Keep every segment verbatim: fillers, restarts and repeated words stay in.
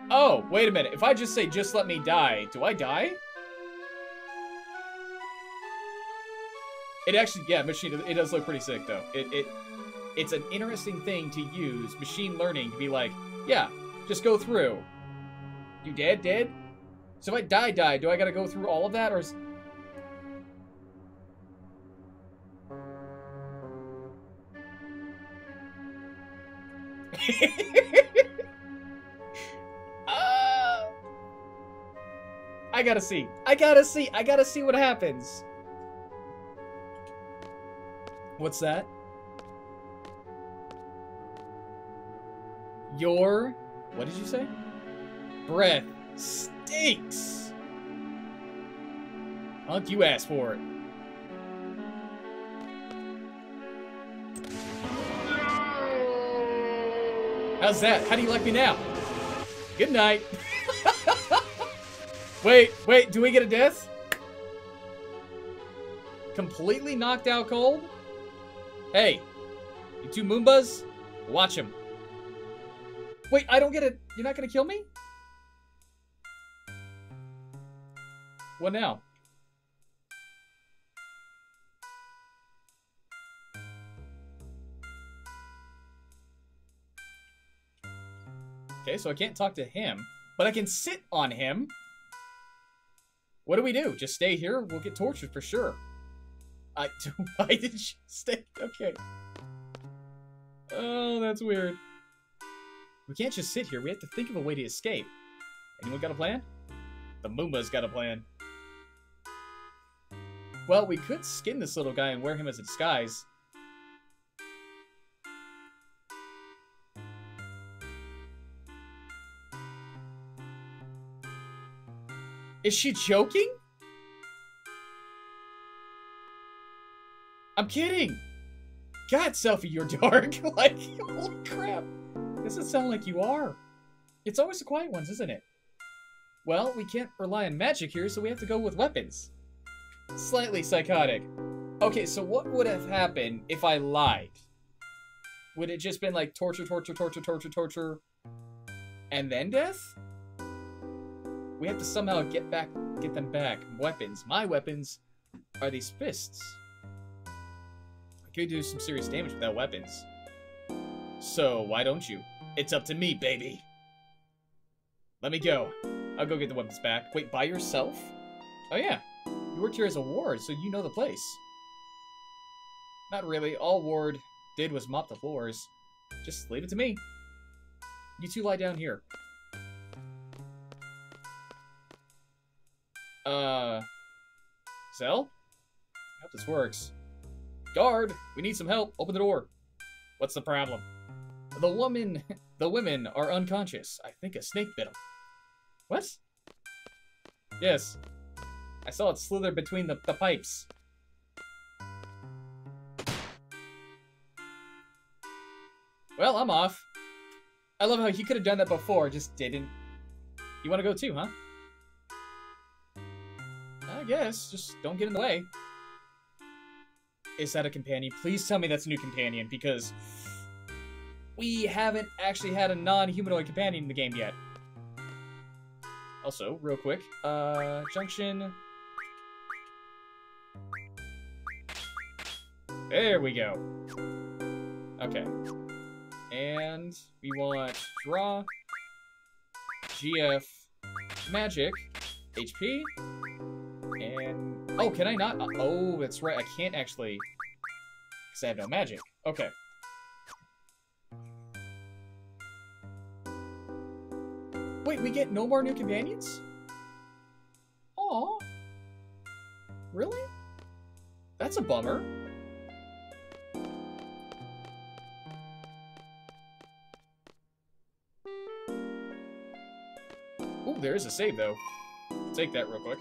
Oh, wait a minute. If I just say, just let me die, do I die? It actually, yeah, machine, it does look pretty sick, though. It, it, it's an interesting thing to use, machine learning, to be like, yeah, just go through. You dead, dead? So if I die, die, do I gotta go through all of that, or is... uh, I gotta see. I gotta see. I gotta see what happens. What's that? Your... What did you say? Breath stinks. Hunk, you asked for it. How's that? How do you like me now? Good night. Wait, wait, do we get a death? Completely knocked out cold? Hey, you two Moombas, watch him. Wait, I don't get it. You're not gonna kill me? What now? Okay, so I can't talk to him, but I can sit on him. What do we do? Just stay here? We'll get tortured for sure. I do. Why did you stay? Okay. Oh, that's weird. We can't just sit here. We have to think of a way to escape. Anyone got a plan? The Moomba's got a plan. Well, we could skin this little guy and wear him as a disguise. Is she joking? I'm kidding. God, Selphie, you're dark. Like, holy crap. Doesn't sound like you are. It's always the quiet ones, isn't it? Well, we can't rely on magic here, so we have to go with weapons. Slightly psychotic. Okay, so what would have happened if I lied? Would it just been like torture, torture, torture, torture, torture, and then death? We have to somehow get back, get them back. Weapons. My weapons are these fists. I could do some serious damage without weapons. So, why don't you? It's up to me, baby. Let me go. I'll go get the weapons back. Wait, by yourself? Oh yeah. You worked here as a ward, so you know the place. Not really. All Ward did was mop the floors. Just leave it to me. You two lie down here. Uh... Zell? I hope this works. Guard! We need some help. Open the door. What's the problem? The woman... The women are unconscious. I think a snake bit them. What? Yes. I saw it slither between the, the pipes. Well, I'm off. I love how he could have done that before, just didn't. You want to go too, huh? I guess. Just don't get in the way. Is that a companion? Please tell me that's a new companion, because we haven't actually had a non-humanoid companion in the game yet. Also, real quick, uh, junction. There we go. Okay. And we want draw, G F, magic, H P, and... Oh, can I not? Oh, that's right. I can't actually... Because I have no magic. Okay. Wait, we get no more new companions? Aw. Really? That's a bummer. Ooh, there is a save, though. I'll take that real quick.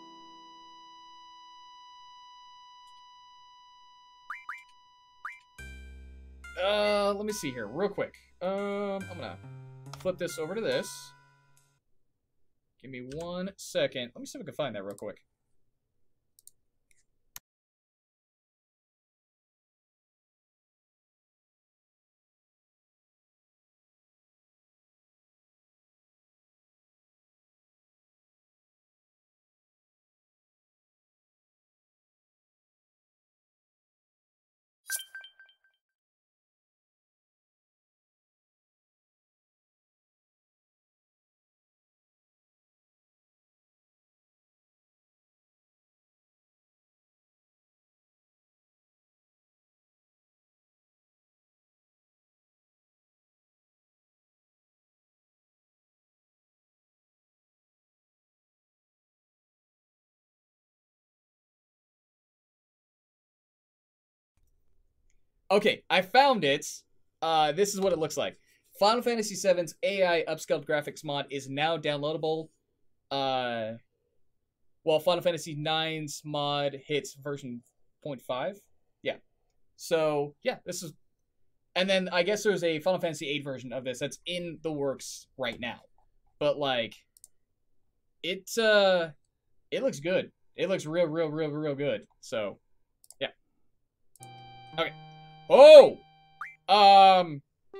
Uh, let me see here, real quick. Um, I'm gonna flip this over to this. Give me one second. Let me see if I can find that real quick. Okay, I found it. Uh, this is what it looks like. Final Fantasy seven's A I upscaled graphics mod is now downloadable. Uh, well, Final Fantasy nine's mod hits version point five. Yeah. So, yeah, this is... And then I guess there's a Final Fantasy eight version of this that's in the works right now. But, like, it, uh, it looks good. It looks real, real, real, real good. So, yeah. Okay. Oh! Um...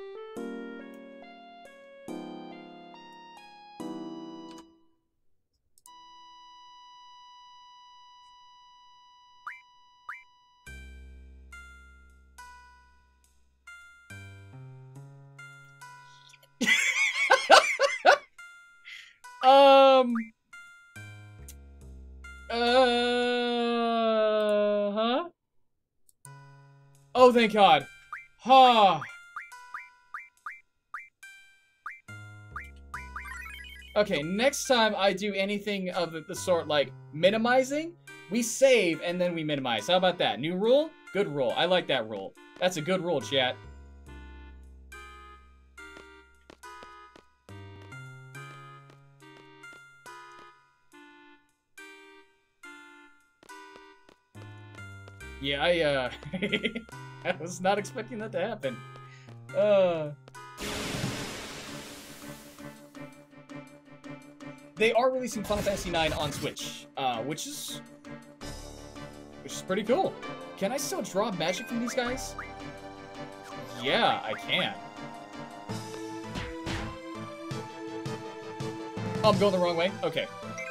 Um. Uh. Huh? Oh, thank God. Huh. Okay, next time I do anything of the, the sort like minimizing, we save and then we minimize. How about that? New rule? Good rule. I like that rule. That's a good rule, chat. Yeah, I, uh... I was not expecting that to happen. Uh... They are releasing Final Fantasy nine on Switch, uh, which is... Which is pretty cool. Can I still draw magic from these guys? Yeah, I can. Oh, I'm going the wrong way? Okay.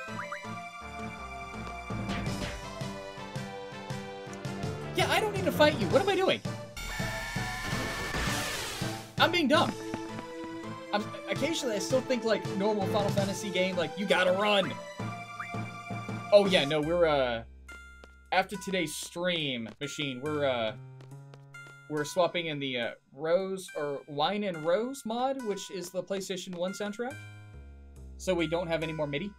Yeah, I don't need to fight you. What am I doing? I'm being dumb. I'm, occasionally, I still think, like, normal Final Fantasy game, like, you gotta run. Oh, yeah, no, we're, uh... After today's stream, Machine, we're, uh... We're swapping in the, uh, Rose, or Wine and Rose mod, which is the PlayStation one soundtrack. So we don't have any more MIDI.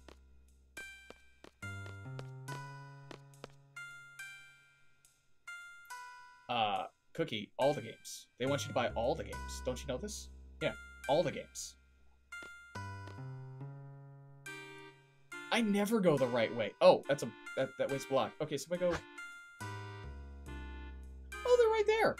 Uh, Cookie, all the games. They want you to buy all the games. Don't you know this? Yeah, all the games. I never go the right way. Oh, that's a that that way's blocked. Okay, so if I go. Oh, they're right there.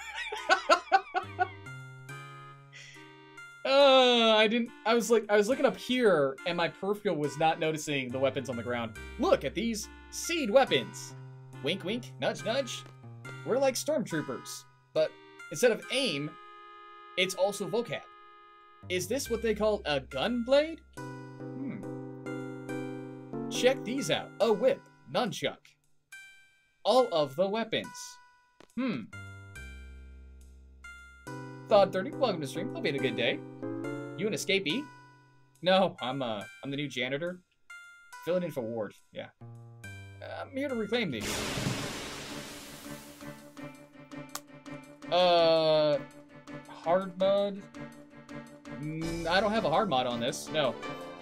uh, I didn't. I was like, I was looking up here, and my peripheral was not noticing the weapons on the ground. Look at these seed weapons. Wink, wink. Nudge, nudge. We're like stormtroopers, but instead of aim, it's also vocab. Is this what they call a gun blade? Hmm. Check these out. A whip, nunchuck. All of the weapons. Hmm. Thawed thirty, welcome to stream. Hope you had a good day. You an escapee? No, I'm uh, I'm the new janitor. Filling in for Ward. Yeah. I'm here to reclaim these. Uh, hard mode? Mm, I don't have a hard mod on this, no.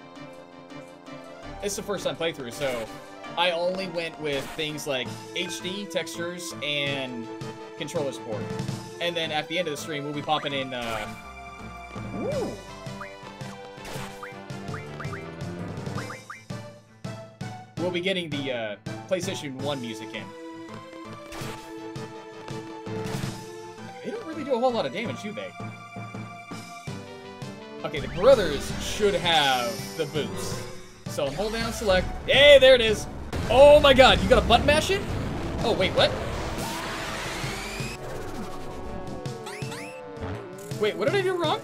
It's the first time playthrough, so I only went with things like H D, textures, and controller support. And then at the end of the stream, we'll be popping in, uh... Ooh. We'll be getting the, uh, PlayStation one music in. They don't really do a whole lot of damage, do they? Okay, the brothers should have the boots. So hold down, select. Hey, there it is. Oh my god, you got a button mash it? Oh, wait, what? Wait, what did I do wrong?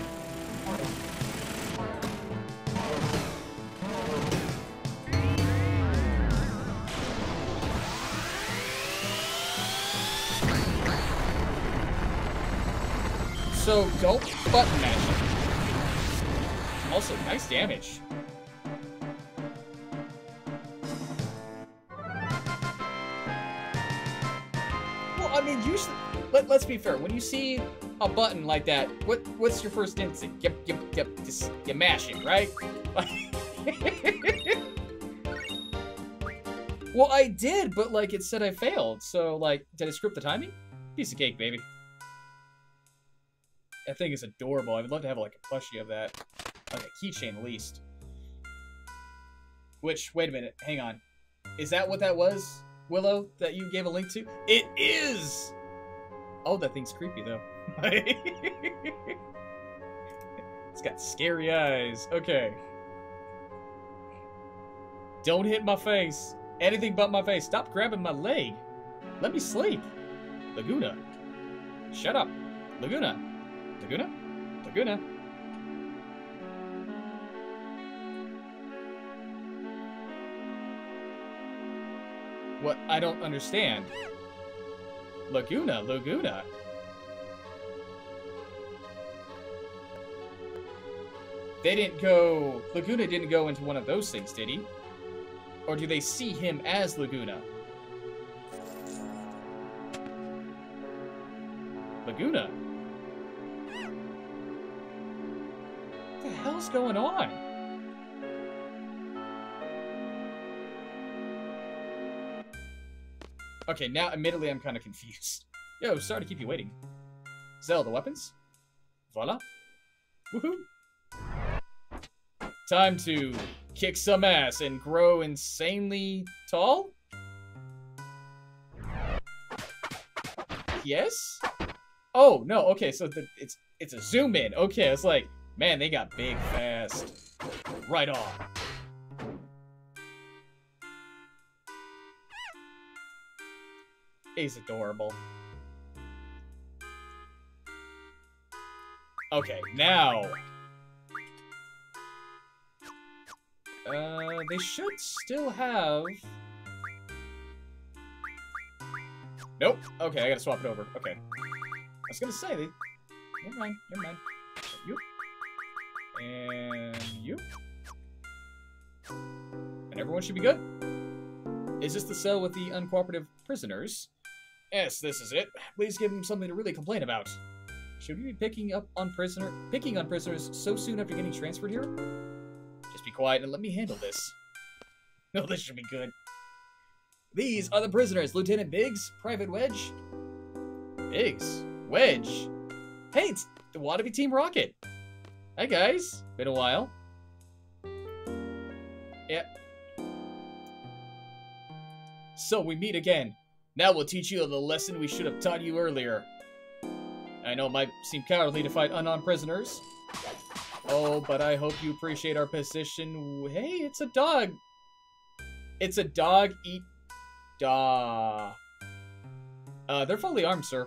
So, don't button mash it. Also, nice damage. Well, I mean, usually, let, let's be fair. When you see a button like that, what what's your first instinct? Yep, yep, yep, just you mash it, right? Well, I did, but like it said I failed. So, like, did I script the timing? Piece of cake, baby. That thing is adorable. I would love to have like a plushie of that. Like a keychain at least. Which, wait a minute, hang on. Is that what that was, Willow, that you gave a link to? It is! Oh, that thing's creepy, though. It's got scary eyes. Okay. Don't hit my face. Anything but my face. Stop grabbing my leg. Let me sleep. Laguna. Shut up. Laguna. Laguna? Laguna. What? I don't understand. Laguna, Laguna. They didn't go... Laguna didn't go into one of those things, did he? Or do they see him as Laguna? Laguna? What the hell's going on? Okay, now admittedly I'm kind of confused. Yo, sorry to keep you waiting. Zelda weapons. Voila. Woohoo. Time to kick some ass and grow insanely tall? Yes? Oh, no, okay, so the, it's it's a zoom in. Okay, it's like, man, they got big fast. Right on. He's adorable. Okay, now... Uh, they should still have... Nope. Okay, I gotta swap it over. Okay. I was gonna say, they... Never mind, never mind. You. And you. And everyone should be good. Is this the cell with the uncooperative prisoners? Yes, this is it. Please give them something to really complain about. Should we be picking up on prisoner picking on prisoners so soon after getting transferred here? Just be quiet and let me handle this. No, this should be good. These are the prisoners, Lieutenant Biggs, Private Wedge. Biggs? Wedge? Hey, it's the Wannabe Team Rocket. Hi guys, been a while. Yep. So we meet again. Now we'll teach you the lesson we should have taught you earlier. I know it might seem cowardly to fight unarmed prisoners. Oh, but I hope you appreciate our position. Hey, it's a dog. It's a dog eat da. Uh, they're fully armed, sir.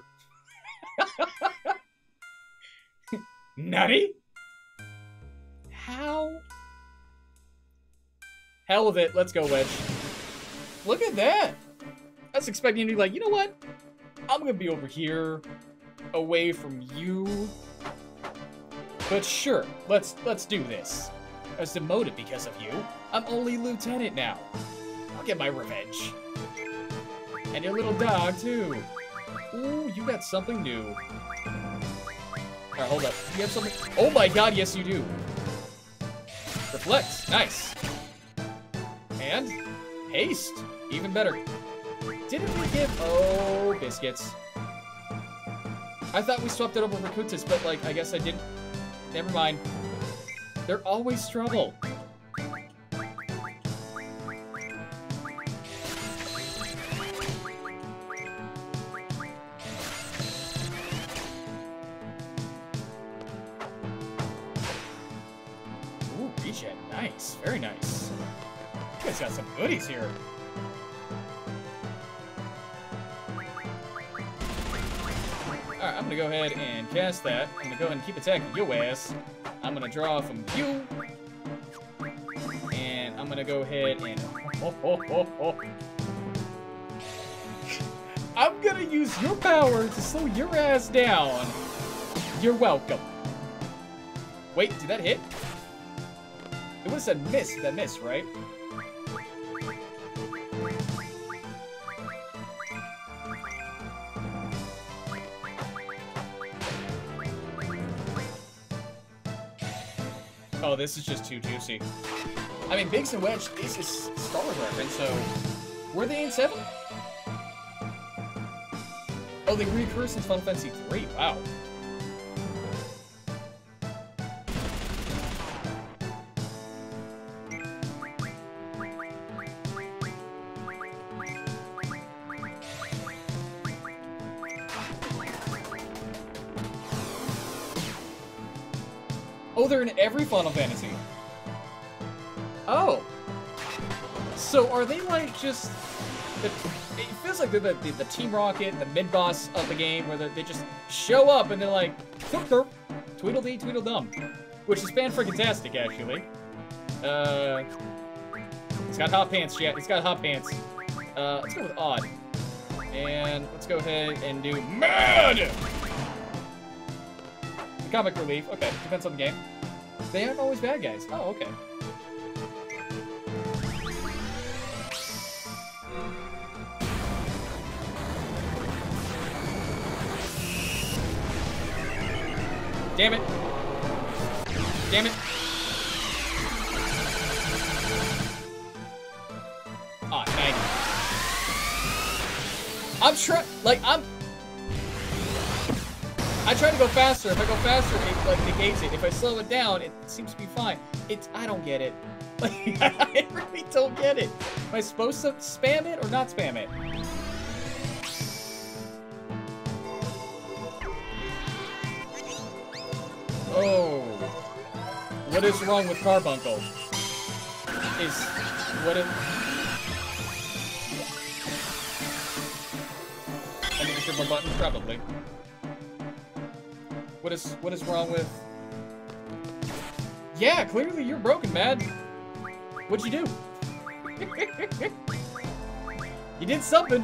Nutty? How? Hell with it. Let's go, Wedge. Look at that. I was expecting you to be like, you know what? I'm gonna be over here, away from you. But sure, let's let's do this. I was demoted because of you. I'm only lieutenant now. I'll get my revenge. And your little dog too. Ooh, you got something new. Alright, hold up. Do you have something? Oh my god, yes you do. Reflect. Nice. And haste. Even better. Didn't we give... Oh, biscuits. I thought we swapped it over for Kutis, but, like, I guess I didn't. Never mind. They're always trouble. Ooh, regen. Nice. Very nice. You guys got some goodies here. Alright, I'm gonna go ahead and cast that. I'm gonna go ahead and keep attacking your ass. I'm gonna draw from you. And I'm gonna go ahead and... Oh, oh, oh, oh. I'm gonna use your power to slow your ass down. You're welcome. Wait, did that hit? It would have said miss, that miss, right? Oh, this is just too juicy. I mean, Biggs and Wedge, this is Star Wars reference, so... Were they in seven? Oh, they reoccur since Final Fantasy three. Wow. Oh, they're in every Final Fantasy. Oh. So are they like just... The, it feels like they're the, the, the Team Rocket, the mid-boss of the game, where they just show up and they're like, Tweedledee, Tweedledum. Which is fan-freaking-tastic, actually. Uh... He's got hot pants, yeah, he's got hot pants. Uh, let's go with odd. And let's go ahead and do mad! Comic relief. Okay, depends on the game. They aren't always bad guys. Oh, okay. Damn it. Damn it. Ah, ninety. I'm trying, like, I'm... I try to go faster. If I go faster, it like negates it. If I slow it down, it seems to be fine. It's I don't get it. Like I really don't get it. Am I supposed to spam it or not spam it? Oh, what is wrong with Carbuncle? Is what if? I need to hit my button, probably. What is what is wrong with? Yeah, clearly you're broken, man. What'd you do? You did something.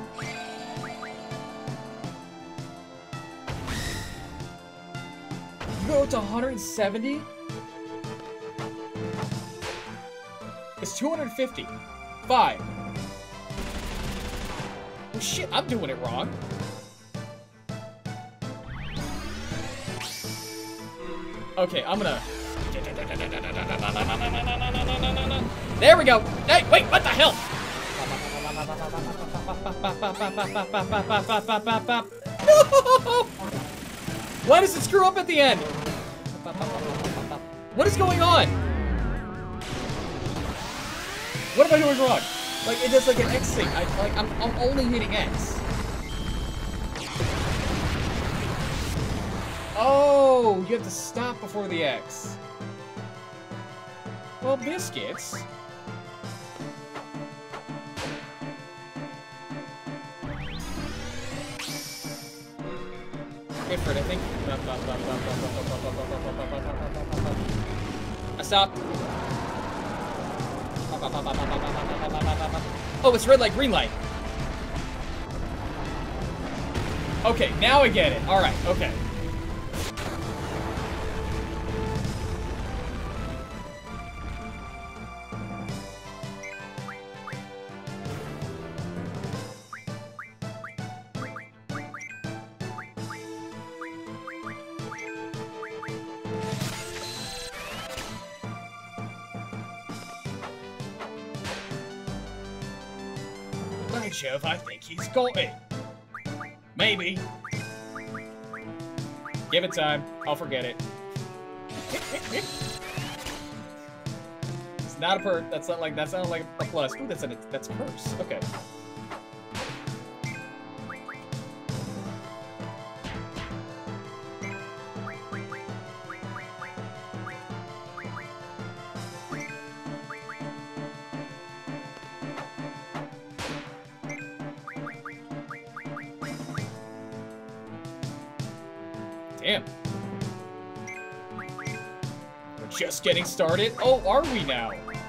You go to one hundred seventy? It's two hundred fifty. Five. Well, shit, I'm doing it wrong. Okay, I'm gonna... There we go! Hey, wait, what the hell? No! Why does it screw up at the end? What is going on? What am I doing wrong? Like, it does like an X thing. I, like, I'm, I'm only hitting X. Oh, you have to stop before the X. Well, biscuits. Different, I think. I stopped. Oh, it's red light, green light. Okay, now I get it. All right, okay. By Jove, I think he's got it. Maybe. Give it time. I'll forget it. It's not a perk. That's not like that's not like a plus. Ooh, that's a that's a purse. Okay. Damn. We're just getting started? Oh, are we now?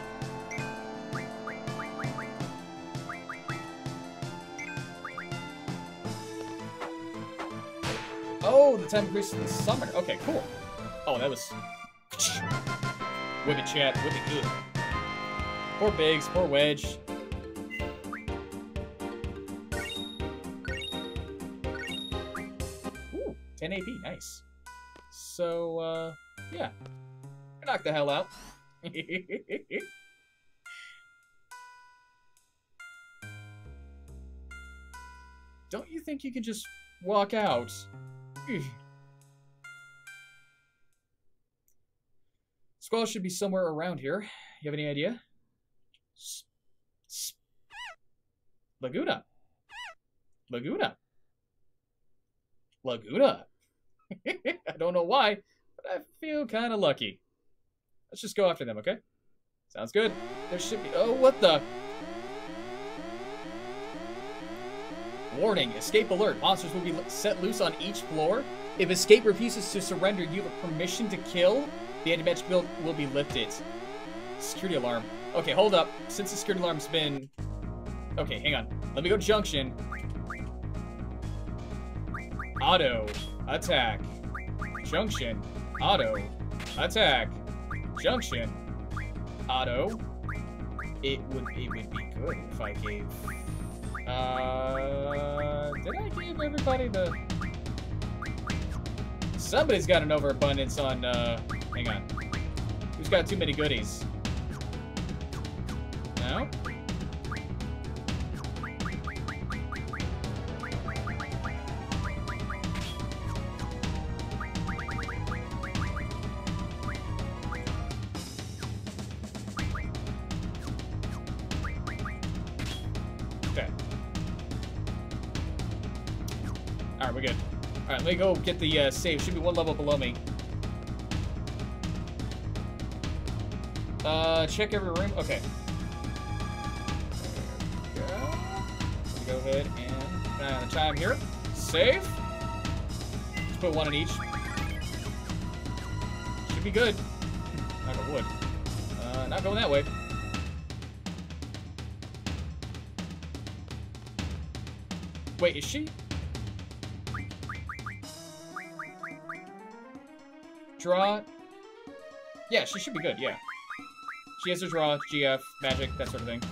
Oh, the time increases the summoner. Okay, cool. Oh, that was... Whip it, chat. Whip it good. Poor Biggs. Poor Wedge. ten A P, nice. So, uh, yeah. Knock the hell out. Don't you think you can just walk out. Ugh. Squall should be somewhere around here. You have any idea? S S Laguna. Laguna. Laguna. I don't know why, but I feel kind of lucky. Let's just go after them, okay? Sounds good. There should be... Oh, what the... Warning. Escape alert. Monsters will be set loose on each floor. If escape refuses to surrender, you have permission to kill. The anti-magic build will be lifted. Security alarm. Okay, hold up. Since the security alarm's been... Okay, hang on. Let me go to junction. Auto. Attack. Junction. Auto. Attack. Junction. Auto. It would it would be good if I gave... Uh... Did I give everybody the... Somebody's got an overabundance on, uh... Hang on. Who's got too many goodies? No? Okay. Alright, we're good. Alright, let me go get the uh, save. Should be one level below me. Uh, check every room. Okay. There we go. Let me go ahead and put an eye on the time here. Save. Let's put one in each. Should be good. Knock on wood. Uh, not going that way. Wait, is she? Draw. Yeah, she should be good, yeah. She has to draw, G F, magic, that sort of thing.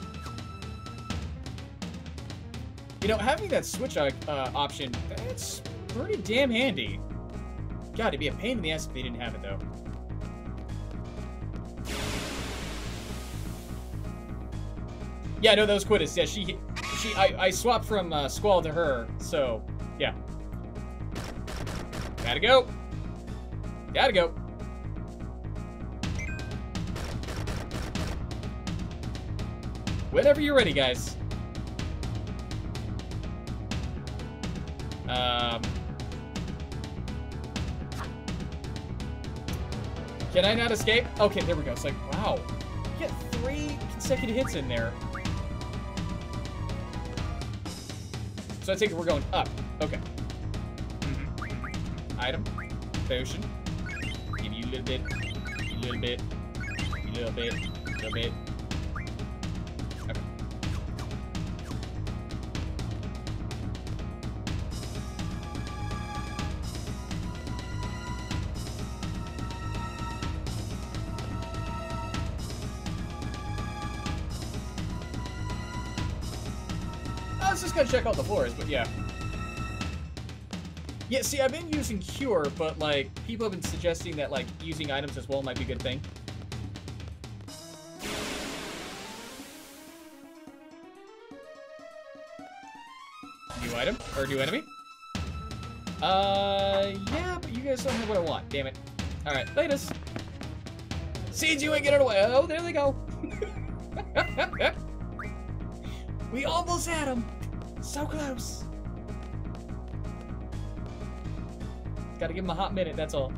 You know, having that switch uh, option, that's pretty damn handy. God, it'd be a pain in the ass if they didn't have it, though. Yeah, no, that was Quittis. Yeah, she, she, I, I swapped from uh, Squall to her, so, yeah. Gotta go. Gotta go. Whenever you're ready, guys. Um, can I not escape? Okay, there we go. It's like, wow. You get three consecutive hits in there. So I take it we're going up. Okay. Mm-hmm. Item. Potion. Give you a little bit. A little bit. A little bit. A little bit. I was just gonna check out the floors, but yeah. Yeah, see, I've been using Cure, but, like, people have been suggesting that, like, using items as well might be a good thing. New item? Or new enemy? Uh, yeah, but you guys don't have what I want. Damn it. Alright, latest. Seeds, you ain't get it away. Oh, there they go. We almost had them. So close. Gotta give him a hot minute, that's all.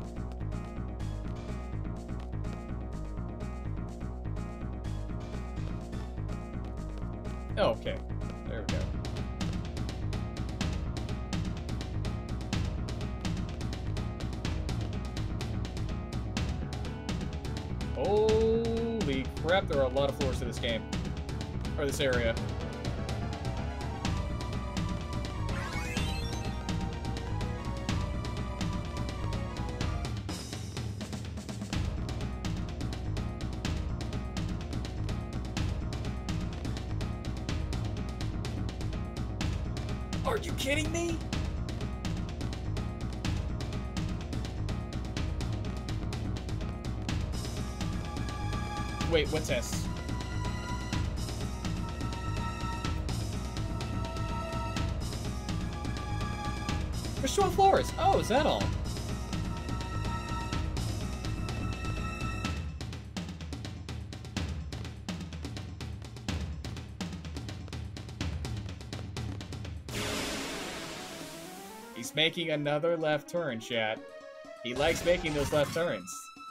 Oh, okay. There we go. Holy crap, there are a lot of floors to this game. Or this area. Are you kidding me? Wait, what's this? just twelve floors. Oh, is that all? He's making another left turn, chat. He likes making those left turns.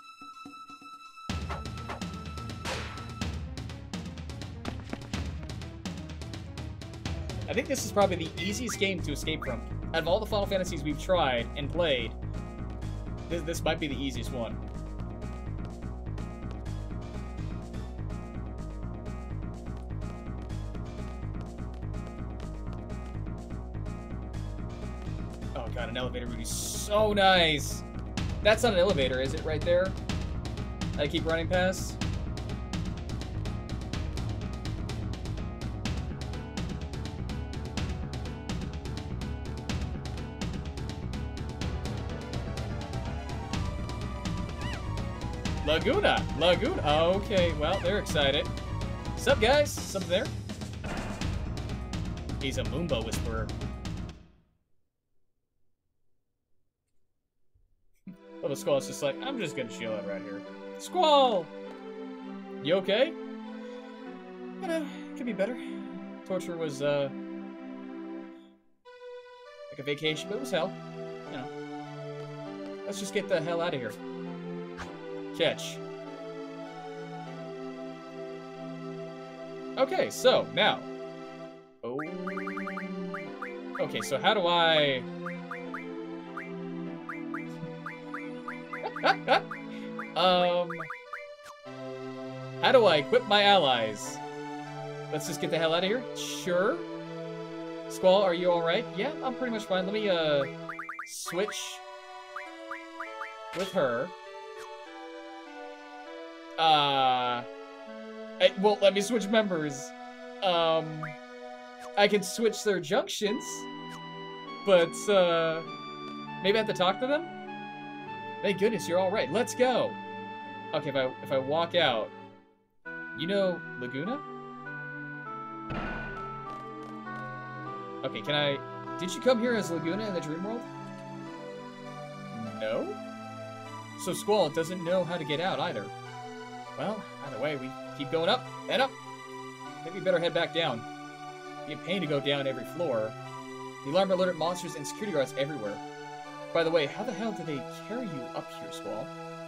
I think this is probably the easiest game to escape from. Out of all the Final Fantasies we've tried and played, this, this might be the easiest one. Oh god, an elevator would be so nice! That's not an elevator, is it, right there? I keep running past? Laguna! Laguna! Okay, well, they're excited. Sup, guys? Something there? He's a Moomba Whisperer. Well, the Squall's just like, I'm just gonna chill out right here. Squall! You okay? You know, could be better. Torture was, uh... like a vacation, but it was hell. You know. Let's just get the hell out of here. Catch. Okay, so, now. Oh. Okay, so how do I... um... How do I equip my allies? Let's just get the hell out of here. Sure. Squall, are you alright? Yeah, I'm pretty much fine. Let me, uh... switch... with her. Uh... It won't let me switch members. Um... I can switch their junctions. But, uh... maybe I have to talk to them? Thank goodness, you're alright. Let's go! Okay, if I, if I walk out... You know Laguna? Okay, can I... Did you come here as Laguna in the dream world? No? So Squall doesn't know how to get out either. Well, either way, we keep going up and up. Maybe we better head back down. It'd be a pain to go down every floor. The alarm alerted monsters and security guards everywhere. By the way, how the hell did they carry you up here, Squall?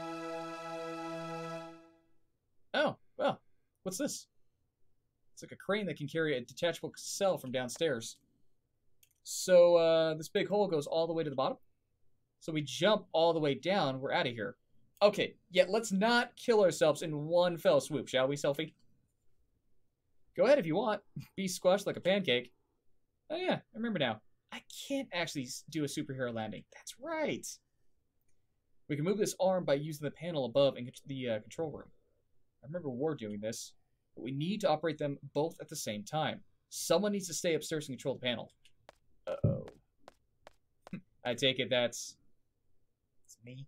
Oh, well, what's this? It's like a crane that can carry a detachable cell from downstairs. So, uh, this big hole goes all the way to the bottom? So we jump all the way down, we're out of here. Okay, yeah, let's not kill ourselves in one fell swoop, shall we, Selphie? Go ahead if you want. Be squashed like a pancake. Oh yeah, I remember now. I can't actually do a superhero landing. That's right. We can move this arm by using the panel above in the uh, control room. I remember War doing this, but we need to operate them both at the same time. Someone needs to stay upstairs and control the panel. Uh-oh. I take it that's... It's me?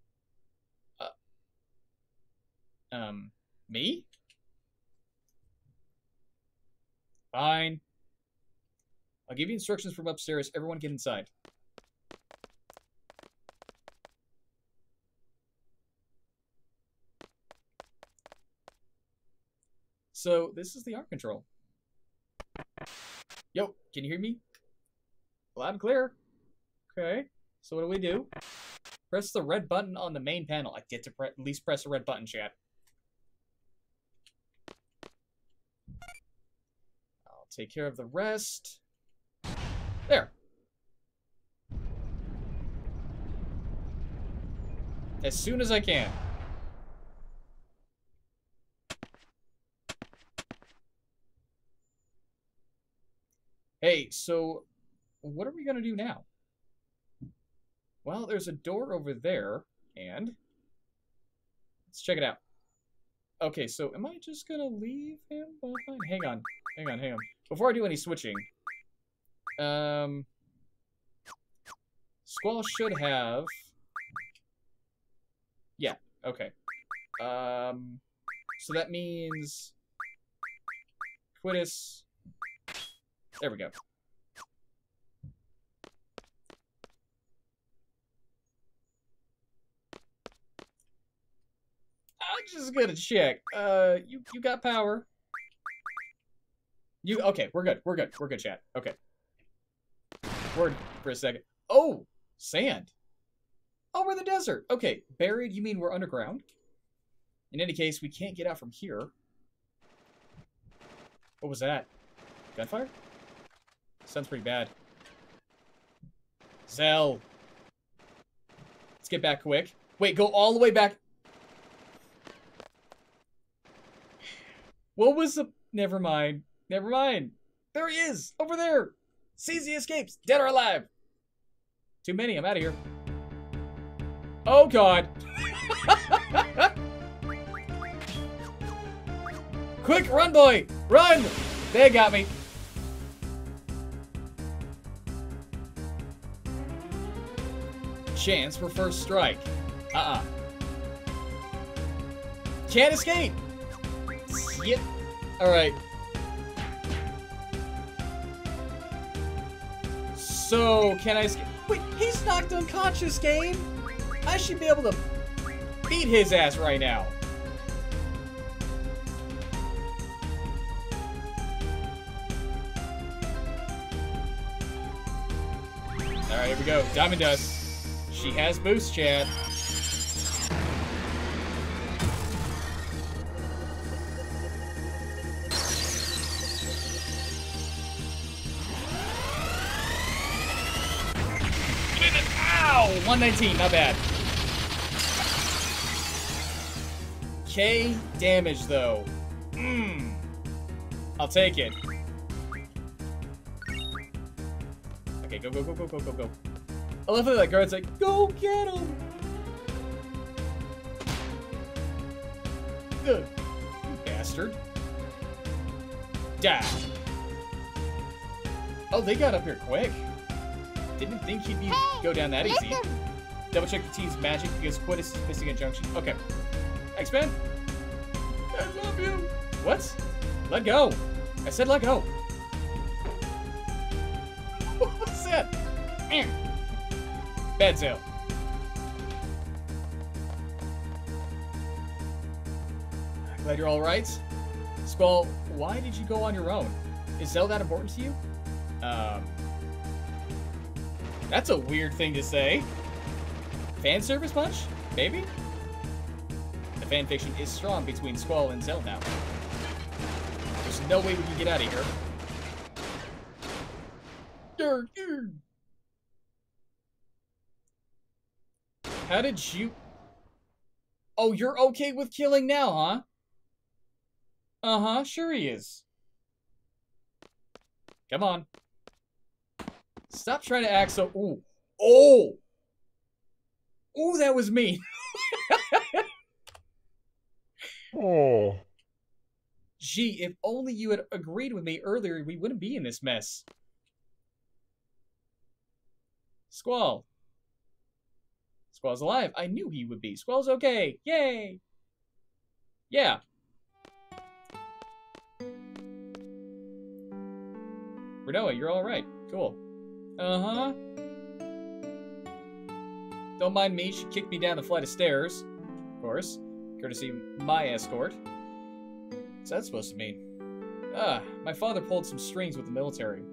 Uh, um, me? Fine. I'll give you instructions from upstairs. Everyone get inside. So, this is the arm control. Yo, can you hear me? Loud and clear. Okay, so what do we do? Press the red button on the main panel. I get to pre at least press the red button, chat. I'll take care of the rest. There. As soon as I can. Hey, so what are we gonna do now? Well, there's a door over there, and let's check it out. Okay, so am I just gonna leave him behind? Hang on, hang on, hang on. Before I do any switching, um, Squall should have. Yeah. Okay. Um, so that means Quittus. There we go. just gonna check. Uh, you you got power. You okay? We're good. We're good. We're good, chat. Okay. Word for a second. Oh, sand. Oh, we're in the desert. Okay, buried. You mean we're underground? In any case, we can't get out from here. What was that? Gunfire? Sounds pretty bad. Zell. Let's get back quick. Wait, go all the way back. What was the... Never mind. Never mind. There he is. Over there. Sees the escapes. Dead or alive. Too many. I'm out of here. Oh, God. Quick, run, boy. Run. They got me. Chance for first strike. Uh-uh. Can't escape. Yep. Alright. So, can I escape? Wait, he's knocked unconscious, game. I should be able to beat his ass right now. Alright, here we go. Diamond Dust. She has boost, Chad. Ow! one nineteen, not bad. K damage, though. Mmm. I'll take it. Okay, go, go, go, go, go, go, go. I love how that guard's like, go get him! Ugh, you bastard. Die. Oh, they got up here quick. Didn't think he'd be, hey, go down that listen. Easy. Double check the team's magic because Quintus is missing a junction. Okay. Thanks, man. I love you. What? Let go. I said let go. What's that? Bad sale. Glad you're all right. Squall, why did you go on your own? Is Zell that important to you? Um, that's a weird thing to say. Fan service punch? Maybe? The fan fiction is strong between Squall and Zell now. There's no way we can get out of here. Durr, durr. How did you... Oh, you're okay with killing now, huh? Uh-huh, sure he is. Come on. Stop trying to act so... Ooh. Oh! Ooh, that was me. Oh. Gee, if only you had agreed with me earlier, we wouldn't be in this mess. Squall. Squall's alive. I knew he would be. Squall's okay. Yay! Yeah. Renoa, you're alright. Cool. Uh-huh. Don't mind me. She kicked me down the flight of stairs. Of course. Courtesy my escort. What's that supposed to mean? Ah, my father pulled some strings with the military.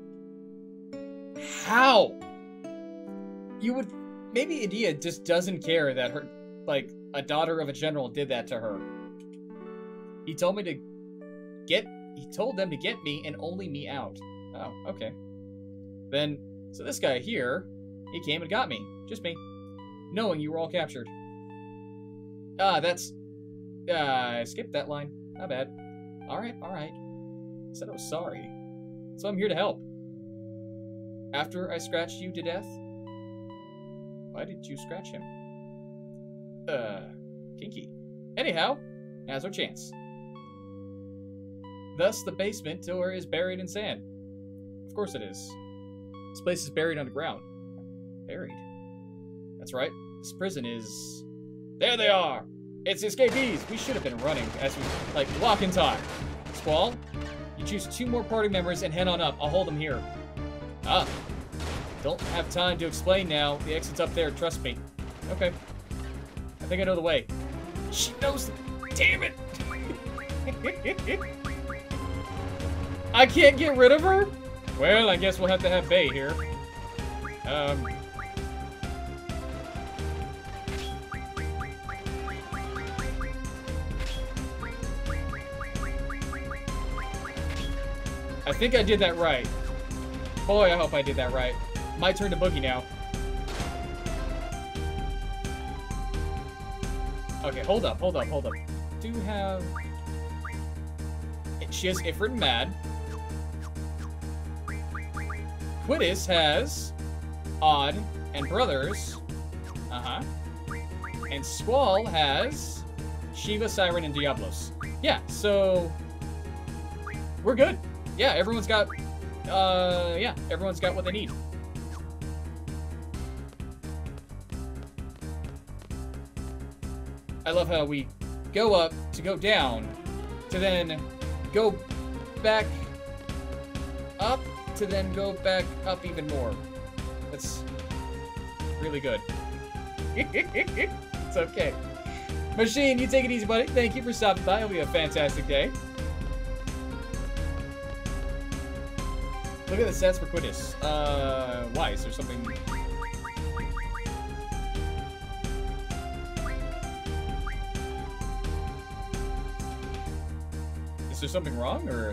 How? You would... Maybe Edea just doesn't care that her, like, a daughter of a general did that to her. He told me to get, he told them to get me and only me out. Oh, okay. Then, so this guy here, he came and got me. Just me. Knowing you were all captured. Ah, that's, uh, I skipped that line. Not bad. Alright, alright. Said I was sorry. So I'm here to help. After I scratched you to death? Why did you scratch him? Uh, kinky. Anyhow, now's our chance. Thus, the basement door is buried in sand. Of course it is. This place is buried underground. Buried? That's right. This prison is... There they are! It's the escapees! We should have been running as we, like, walk in time. Squall, you choose two more party members and head on up. I'll hold them here. Ah. Don't have time to explain now. The exit's up there, trust me. Okay. I think I know the way. She knows the... damn it! I can't get rid of her? Well, I guess we'll have to have Bay here. Um... I think I did that right. Boy, I hope I did that right. My turn to boogie now. Okay, hold up, hold up, hold up. Do have... She has Ifrit and Mad. Quidus has Odd and Brothers. Uh-huh. And Squall has Shiva, Siren, and Diablos. Yeah, so... We're good. Yeah, everyone's got... Uh, yeah, everyone's got what they need. I love how we go up to go down, to then go back up, to then go back up even more. That's really good. It's okay. Machine, you take it easy, buddy. Thank you for stopping by. It'll be a fantastic day. Look at the stats for Quidus. Uh, why? Is there something... Is there something wrong, or...?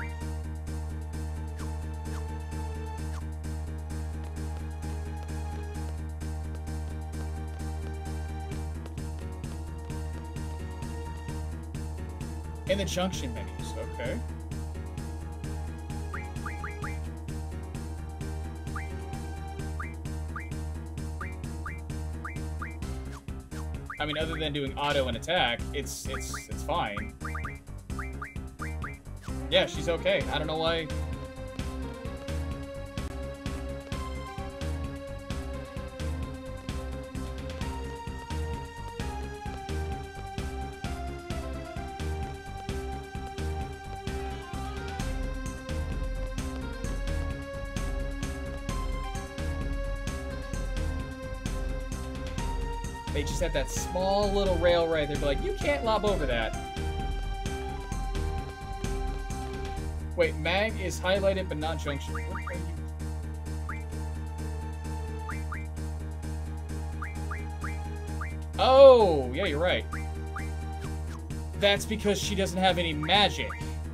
In the junction menus, okay. I mean, other than doing auto and attack, it's it's it's fine. Yeah, she's okay. I don't know why. They just have that small little rail right there. Be like, you can't lob over that. Wait, Mag is highlighted but not junction. What are you... Oh, yeah, you're right. That's because she doesn't have any magic.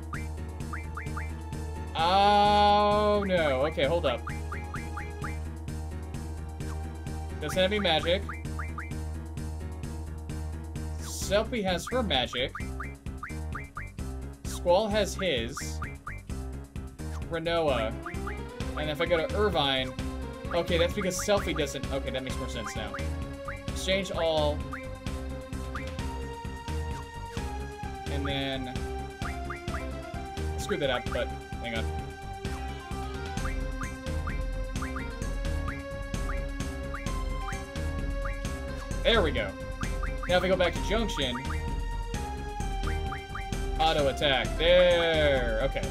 Oh, no. Okay, hold up. Doesn't have any magic. Selfie has her magic. Squall has his. Renoa. And if I go to Irvine... Okay, that's because Selfie doesn't... Okay, that makes more sense now. Exchange all. And then... Screw that up, but... Hang on. There we go. Now if we go back to Junction, auto attack. There. Okay.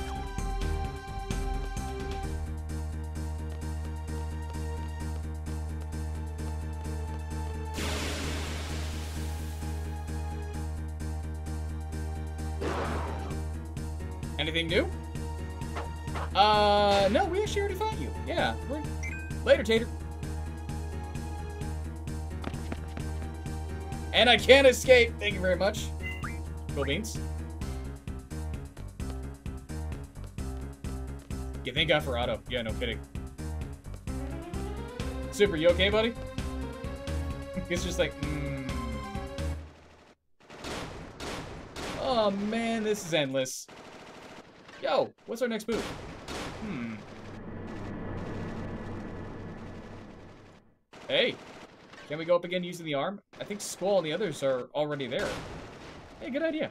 Anything new? Uh, no, we actually already fought you. Yeah. We're... Later, Tater. And I can't escape. Thank you very much. Cool beans. Yeah, thank God for auto. Yeah, no kidding. Super, you okay, buddy? It's just like, mm. Oh man, this is endless. Yo, what's our next move? Hmm. Hey. Can we go up again using the arm? I think Squall and the others are already there. Hey, good idea.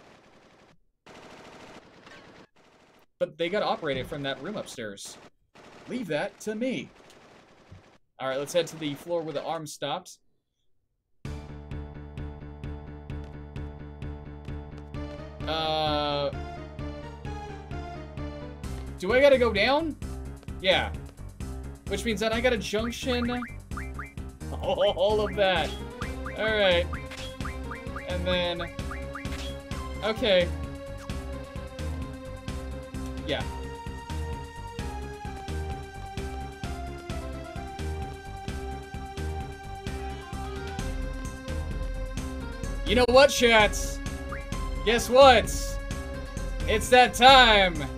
But they got operated from that room upstairs. Leave that to me. Alright, let's head to the floor where the arm stopped. Uh... Do I gotta go down? Yeah. Which means that I got a junction... All of that. Alright. And then... Okay. Yeah. You know what, chats? Guess what? It's that time